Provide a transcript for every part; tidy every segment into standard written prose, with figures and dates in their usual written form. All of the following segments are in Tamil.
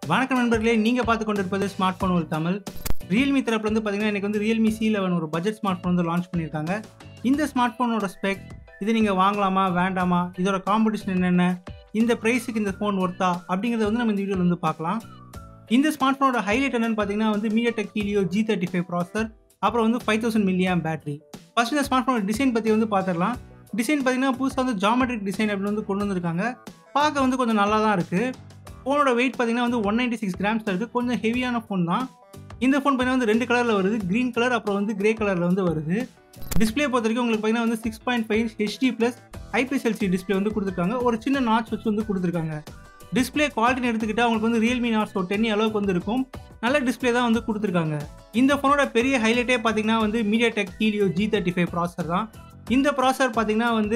வணக்கம் நண்பர்களே, நீங்க பார்த்து கொண்டிருப்பது ஸ்மார்ட் போன் ஒரு தமிழ். ரியல்மி தரப்புல இருந்து பாத்தீங்கன்னா எனக்கு வந்து ரியல்மி C11 ஒரு பட்ஜெட் ஸ்மார்ட் போன் வந்து லான்ச் பண்ணியிருக்காங்க. இந்த ஸ்மார்ட் போனோட ஸ்பெக், இது நீங்க வாங்கலாமா வேண்டாமா, இதோட காம்படிஷன் என்னென்ன, இந்த பிரைஸுக்கு இந்த ஃபோன் ஒர்த்தா அப்படிங்கிறத வந்து நம்ம இந்த வீடியோல வந்து பார்க்கலாம். இந்த ஸ்மார்ட் போனோட ஹைலைட் என்னன்னு பார்த்தீங்கன்னா வந்து MediaTek Helio G35 ப்ராசஸர், அப்புறம் வந்து 5000 mAh பேட்டரி. ஃபர்ஸ்ட் இந்த ஸ்மார்ட் போனோட டிசைன் பற்றி வந்து பார்த்துடலாம். டிசைன் பார்த்தீங்கன்னா புதுசாக வந்து ஜாமெட்ரிக் டிசைன் அப்படின்னு வந்து கொண்டு வந்திருக்காங்க. பார்க்க வந்து கொஞ்சம் நல்லா தான் இருக்குது. ஃபோனோட வெயிட் பார்த்தீங்கன்னா வந்து 196 கிராம்ஸ் இருக்குது. கொஞ்சம் ஹெவியான ஃபோன் தான். இந்த ஃபோன் பார்த்தீங்கன்னா வந்து 2 கலரில் வருது, க்ரீன் கலர் அப்புறம் வந்து கிரே கலரில் வந்து வருது. டிஸ்பிளே பொறுத்த வரைக்கும் உங்களுக்கு பார்த்தீங்கன்னா வந்து 6.5 HD+ IPS LCD டிஸ்பிளே வந்து கொடுத்துருக்காங்க. ஒரு சின்ன நாட்ச் வச்சு வந்து கொடுத்துருக்காங்க. டிஸ்பிளே குவாலிட்டின்னு எடுத்துக்கிட்டால் உங்களுக்கு வந்து ரியல்மி நார்சோ 10 அளவுக்கு வந்து இருக்கும். நல்ல டிஸ்பிளே தான் வந்து கொடுத்துருக்காங்க. இந்த ஃபோனோட பெரிய ஹைலைட்டே பார்த்தீங்கன்னா வந்து MediaTek Helio G35 ப்ராசஸர் தான். இந்த ப்ராசஸர் பார்த்தீங்கன்னா வந்து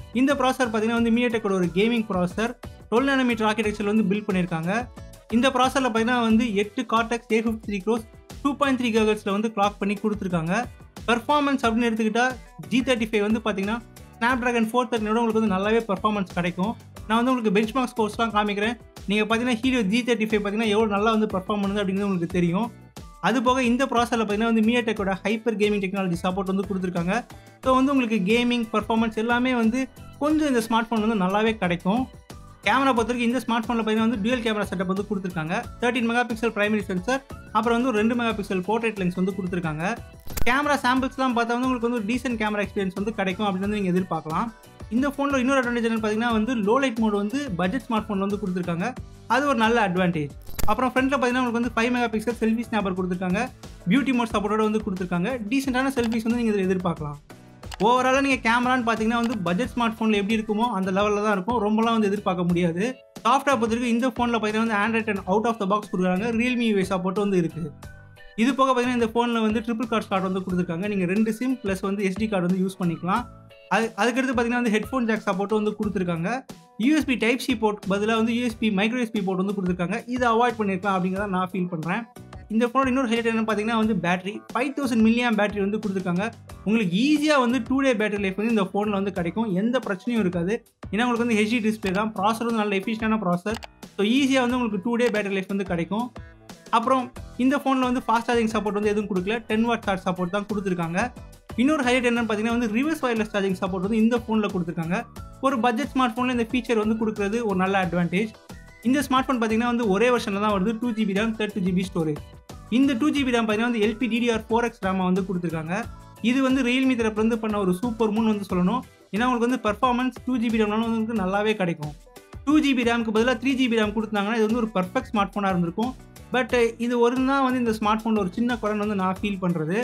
MediaTekோட ஒரு கேமிங் ப்ராசஸர் 12 nm ஆர்கிடெக்சர் வந்து பில்ட் பண்ணியிருக்காங்க. இந்த ப்ராசஸரில் பார்த்தீங்கன்னா வந்து 8 Cortex A53 Cores 2.3 GHz வந்து கிளாக் பண்ணி கொடுத்துருக்காங்க. பெர்ஃபார்மன்ஸ் அப்படின்னு எடுத்துக்கிட்டால் G35 வந்து பார்த்தீங்கன்னா Snapdragon 430 உங்களுக்கு வந்து நல்லாவே பெர்ஃபார்மன்ஸ் கிடைக்கும். நான் வந்து உங்களுக்கு பெஞ்ச்மார்க் ஸ்கோர்ஸ்லாம் காமிக்கிறேன். நீங்கள் பார்த்தீங்கன்னா Helio G35 பார்த்தீங்கன்னா எவ்வளோ நல்லா வந்து பெர்ஃபார்ம் பண்ணுது அப்படிங்கிறது உங்களுக்கு தெரியும். அது போக இந்த ப்ராசஸரில் பார்த்தீங்கன்னா வந்து MediaTekோட ஹைப்பர் கேமிங் டெக்னாலஜி சப்போர்ட் வந்து கொடுத்துருக்காங்க. ஸோ வந்து உங்களுக்கு கேமிங் பெர்ஃபார்மன்ஸ் எல்லாமே வந்து கொஞ்சம் இந்த ஸ்மார்ட் ஃபோன் வந்து நல்லாவே கிடைக்கும். கேமரா பொறுத்த வரைக்கும் இந்த ஸ்மார்ட் ஃபோனில் பார்த்தீங்கன்னா வந்து டுவல் கேமரா செட்டப் வந்து கொடுத்துருக்காங்க. 13 MP பிரைமரி சென்சர், அப்புறம் வந்து 2 MP போர்ட்ரேட் லென்ஸ் வந்து கொடுத்துருக்காங்க. கேமரா சாம்பிள்ஸ்லாம் பார்த்தா வந்து உங்களுக்கு வந்து ஒரு டீசென்ட் கேமரா எக்ஸ்பீரியன்ஸ் வந்து கிடைக்கும் அப்படின்னு வந்து நீங்கள் எதிர்பார்க்கலாம். இந்த ஃபோனில் இன்னொரு அட்வான்டேஜ் என்னன்னு பார்த்தீங்கன்னா வந்து லோ லைட் மோட் வந்து பட்ஜெட் ஸ்மார்ட் ஃபோனில் வந்து கொடுத்துருக்காங்க. அது ஒரு நல்ல அட்வான்டேஜ். அப்புறம் ஃப்ரண்ட்டில் பார்த்தீங்கன்னா உங்களுக்கு வந்து 5 MP செல்ஃபி ஸ்னாப்பர் கொடுத்துருக்காங்க. பியூட்டி மோட் சப்போர்ட்டோட வந்து கொடுத்துருக்காங்க. டீசென்டான செல்ஃபிஸ் வந்து நீங்கள் இதில் எதிர்பார்க்கலாம். ஓவராலாக நீங்கள் கேமரான்னு பார்த்தீங்கன்னா வந்து பட்ஜெட் ஸ்மார்ட் ஃபோனில் எப்படி இருக்குமோ அந்த லெவலில் தான் இருக்கும். ரொம்பலாம் வந்து எதிர்பார்க்க முடியாது. சாஃப்ட்வேர் பொறுத்தவரைக்கும் இந்த ஃபோனில் பார்த்தீங்கன்னா வந்து Android 10 out of the box கொடுக்குறாங்க. ரியல்மி UI சப்போர்ட் வந்து இருக்குது. இது போக பார்த்தீங்கன்னா இந்த ஃபோனில் வந்து ட்ரிபிள் கார்ட் ஸ்லாட் வந்து கொடுத்துருக்காங்க. நீங்கள் 2 SIM ப்ளஸ் வந்து SD கார்டு வந்து யூஸ் பண்ணிக்கலாம். அதுக்கடுத்து பார்த்தீங்கன்னா வந்து ஹெட்ஃபோன் ஜாக் சப்போர்ட் வந்து கொடுத்துருக்காங்க. USB Type-C போர்ட் பதிலாக வந்து மைக்ரோ USB போர்ட் வந்து கொடுத்துருக்காங்க. இதை அவாய்ட் பண்ணியிருக்கலாம் அப்படிங்கிறத நான் ஃபீல் பண்ணுறேன். இந்த ஃபோனோட இன்னொரு ஹைலைட் என்னன்னு பார்த்தீங்கன்னா வந்து பேட்டரி 5000 mAh பேட்டரி வந்து கொடுத்துருக்காங்க. உங்களுக்கு ஈஸியாக வந்து 2 டே பேட்டரி லைஃப் வந்து இந்த ஃபோனில் வந்து கிடைக்கும். எந்த பிரச்சனையும் இருக்காது. ஏன்னா உங்களுக்கு வந்து HD டிஸ்பிளே தான், ப்ராசஸர் வந்து நல்ல எஃபிஷியன்டான ப்ராசஸர். ஸோ ஈஸியாக வந்து உங்களுக்கு 2 டே பேட்டரி லைஃப் வந்து கிடைக்கும். அப்புறம் இந்த ஃபோனில் வந்து ஃபாஸ்ட் சார்ஜிங் சப்போர்ட் வந்து எதுவும் கொடுக்கல, 10 வாட் சார்ஜ் சப்போர்ட் தான் கொடுத்துருக்காங்க. இன்னொரு ஹைலைட் என்னன்னு பார்த்தீங்கன்னா வந்து ரிவர்ஸ் வயர்லெஸ் சார்ஜிங் சப்போர்ட் வந்து இந்த ஃபோனில் கொடுத்துருக்காங்க. ஒரு பட்ஜெட் ஸ்மார்ட் ஃபோனில் இந்த ஃபீச்சர் வந்து கொடுக்குறது ஒரு நல்ல அட்வான்டேஜ். இந்த ஸ்மார்ட் ஃபோன் பார்த்தீங்கன்னா வந்து ஒரே வருஷனில் தான் வருது. 2GB RAM 32GB storage. இந்த 2GB RAM பார்த்தீங்கன்னா வந்து LPDDR4X RAM வந்து கொடுத்துருக்காங்க. இது வந்து ரியல்மி தரப்புலேருந்து பண்ண ஒரு சூப்பர் மூன் வந்து சொல்லணும். ஏன்னா உங்களுக்கு வந்து பெர்ஃபார்மன்ஸ் 2GB RAMனாலும் வந்து நல்லாவே கிடைக்கும். 2GB RAMக்கு பதிலாக 3GB RAM கொடுத்தாங்கன்னா இது வந்து ஒரு பர்ஃபெக்ட் ஸ்மார்ட் ஃபோனாக இருந்திருக்கும். பட் இது ஒரு தான் வந்து இந்த ஸ்மார்ட் ஃபோனில் ஒரு சின்ன குறைன்னு வந்து நான் ஃபீல் பண்ணுறது.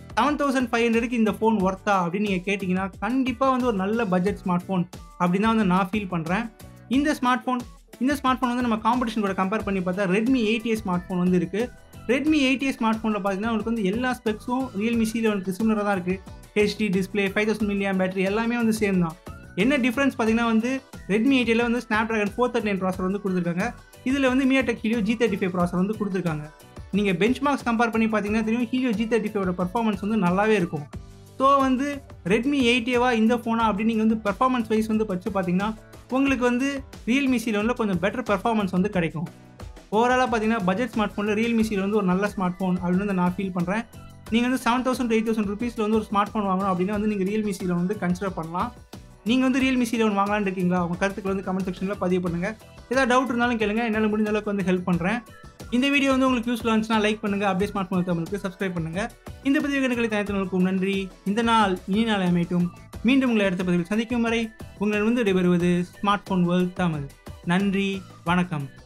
7500க்கு இந்த ஃபோன் ஒர்த்தா அப்படின்னு நீங்கள் கேட்டிங்கன்னா கண்டிப்பாக வந்து ஒரு நல்ல பட்ஜெட் ஸ்மார்ட் ஃபோன் அப்படின்னு தான் வந்து நான் ஃபீல் பண்ணுறேன். இந்த ஸ்மார்ட் ஃபோன் வந்து நம்ம காம்படிஷன் கூட கம்பேர் பண்ணி பார்த்தா Redmi 8A ஸ்மார்ட் ஃபோன் வந்து இருக்குது. Redmi 8A ஸ்மார்ட் ஃபோனில் பார்த்தீங்கன்னா உங்களுக்கு வந்து எல்லா ஸ்பெக்ஸும் ரியல்மி C11க்கு சிமிலராக தான் இருக்குது. HD டிஸ்பிளே, 5000 mAh பேட்டரி எல்லாமே வந்து சேம் தான். என்ன டிஃப்ரென்ஸ் பார்த்தீங்கன்னா வந்து Redmi 8Aல வந்து Snapdragon 439 ப்ராசஸர் வந்து கொடுத்துருக்காங்க. இதில் வந்து MediaTek Helio G35 ப்ராசஸர் வந்து கொடுத்துருக்காங்க. நீங்கள் பெஞ்ச்மார்க்ஸ் கம்பேர் பண்ணி பார்த்தீங்கன்னா தெரியும் Helio G35ஓட பர்ஃபார்மன்ஸ் வந்து நல்லாவே இருக்கும். ஸோ வந்து Redmi 8Aவா இந்த ஃபோனா அப்படின்னு நீங்கள் வந்து பெர்ஃபார்மன்ஸ் வைஸ் வந்து வச்சு பார்த்தீங்கன்னா உங்களுக்கு வந்து ரியல்மி C11 கொஞ்சம் பெட்டர் பெர்ஃபார்மன்ஸ் வந்து கிடைக்கும். ஓவராலாக பார்த்தீங்கன்னா பட்ஜெட் ஸ்மார்ட் ஃபோனில் ரியல்மி C11 வந்து ஒரு நல்ல ஸ்மார்ட் ஃபோன் அப்படின்னு வந்து நான் ஃபீல் பண்ணுறேன். நீங்கள் வந்து 7000 to 8000 rupeesல வந்து ஒரு ஸ்மார்ட் ஃபோன் வாங்கணும் அப்படின்னா வந்து நீங்கள் ரியல்மி C11 வந்து கன்சிடர் பண்ணலாம். நீங்கள் வந்து ரியல்மி C11 வாங்கலான்னு இருக்கீங்களா? உங்கள் கருத்துக்கள் வந்து கமெண்ட் செக்ஷனில் பதிவு பண்ணுங்கள். ஏதாவது டவுட் இருந்தாலும் கேளுங்க, என்னால் முடிஞ்ச அளவுக்கு வந்து ஹெல்ப் பண்ணுறேன். இந்த வீடியோ வந்து உங்களுக்கு யூஸ்ஃபுல்லாக இருந்துச்சுன்னா லைக் பண்ணுங்கள். அப்படியே ஸ்மார்ட் ஃபோன் தமிழுக்கு சப்ஸ்கிரைப் பண்ணுங்கள். இந்த பதிவு கணக்குகளை தனித்தவர்களுக்கும் நன்றி. இந்த நாள் இனி நாள் அமையட்டும். மீண்டும் உங்களை அடுத்த பதிவில் சந்திக்கும் வரை உங்களிடம் வந்து விடைபெறுவது ஸ்மார்ட் ஃபோன் வேர்ல்ட் தமிழ். நன்றி, வணக்கம்.